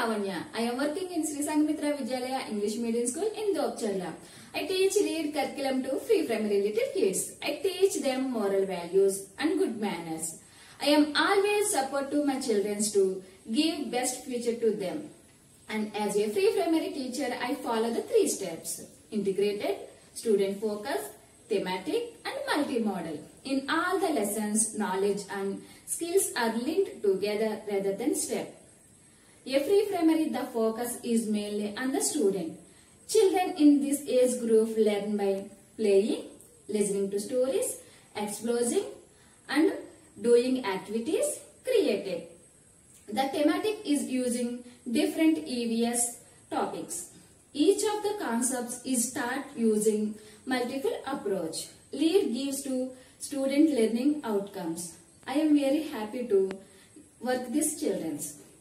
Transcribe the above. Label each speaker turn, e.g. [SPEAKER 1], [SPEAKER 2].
[SPEAKER 1] Lavanya. I am working in Sri Sangamitra Vidyalaya English Medium School in Dopcharla. I teach read curriculum to pre-primary little kids. I teach them moral values and good manners. I am always support to my children to give best future to them. And as a pre-primary teacher, I follow the 3 steps: integrated, student focus, thematic and multimodal. In all the lessons, knowledge and skills are linked together rather than step. A pre-primary, the focus is mainly on the student. Children in this age group learn by playing, listening to stories, exploring and doing activities created. The thematic is using different EVS topics. Each of the concepts is taught using multiple approach. Lead gives to student learning outcomes. I am very happy to work with these children.